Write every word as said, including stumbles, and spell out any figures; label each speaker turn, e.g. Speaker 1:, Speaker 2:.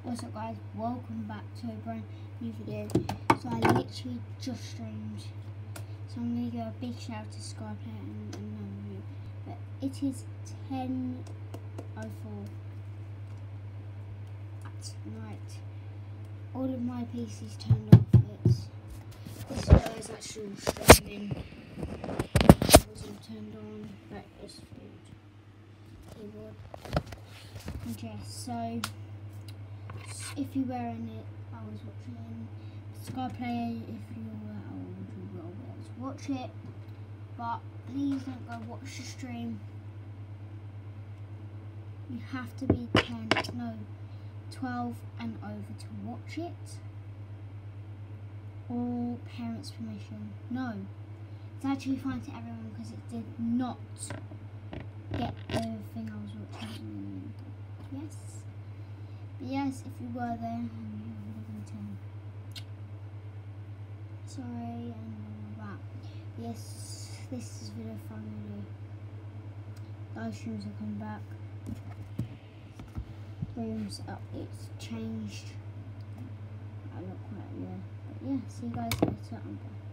Speaker 1: What's up guys, welcome back to a brand new video. So I literally just streamed, so I'm going to give a big shout out to Skyplayer and, and Nanu. But it is ten oh four at night. All of my P C's turned off. It's, this guy is actually streaming. It wasn't turned on, but it's food. Keyboard. And yeah, so if you were in it, I was watching Skyplayer. If you were old, you will be able to watch it. But please don't go watch the stream. You have to be ten, no, twelve and over to watch it. Or parents' permission. No. It's actually fine to everyone because it did not get the thing I was watching. Yes. But yes, if you were there and you would have been ten. Sorry and all that. Yes, this is video finally. Live streams are coming back. Rooms up, it's changed. I look quite yeah. But yeah, see you guys later. I'm back.